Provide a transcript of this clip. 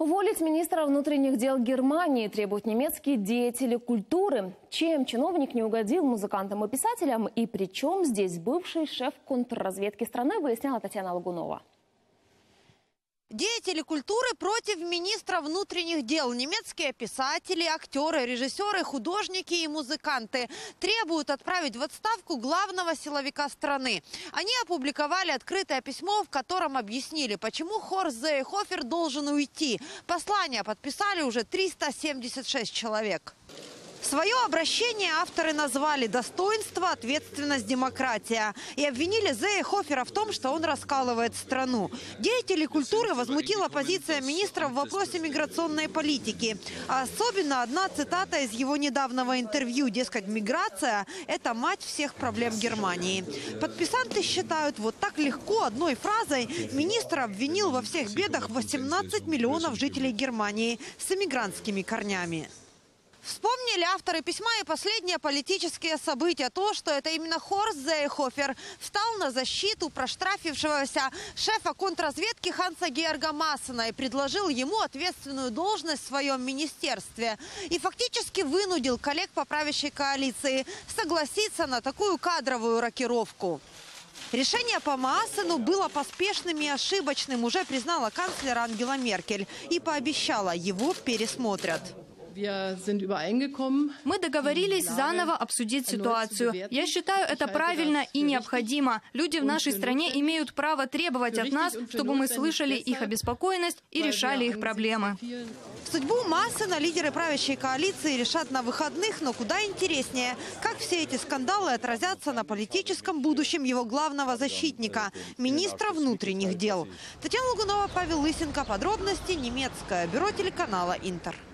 Уволить министра внутренних дел Германии требуют немецкие деятели культуры. Чем чиновник не угодил музыкантам и писателям, и при чем здесь бывший шеф контрразведки страны, выясняла Татьяна Лагунова. Деятели культуры против министра внутренних дел. Немецкие писатели, актеры, режиссеры, художники и музыканты требуют отправить в отставку главного силовика страны. Они опубликовали открытое письмо, в котором объяснили, почему Хорст Зеехофер должен уйти. Послание подписали уже 376 человек. Свое обращение авторы назвали «Достоинство, ответственность, демократия» и обвинили Зеехофера в том, что он раскалывает страну. Деятелей культуры возмутила позиция министра в вопросе миграционной политики. А особенно одна цитата из его недавнего интервью, дескать, миграция – это мать всех проблем Германии. Подписанты считают, вот так легко одной фразой министр обвинил во всех бедах 18 миллионов жителей Германии с эмигрантскими корнями. Вспомнили авторы письма и последние политические события. То, что это именно Хорст Зеехофер встал на защиту проштрафившегося шефа контрразведки Ханса Георга Массена и предложил ему ответственную должность в своем министерстве. И фактически вынудил коллег по правящей коалиции согласиться на такую кадровую рокировку. Решение по Массену было поспешным и ошибочным, уже признала канцлер Ангела Меркель и пообещала, его пересмотрят. Мы договорились заново обсудить ситуацию. Я считаю, это правильно и необходимо. Люди в нашей стране имеют право требовать от нас, чтобы мы слышали их обеспокоенность и решали их проблемы. Судьбу Массена лидеры правящей коалиции решат на выходных, но куда интереснее, как все эти скандалы отразятся на политическом будущем его главного защитника, министра внутренних дел. Татьяна Лагунова, Павел Лысенко. Подробности. Немецкое бюро телеканала «Интер».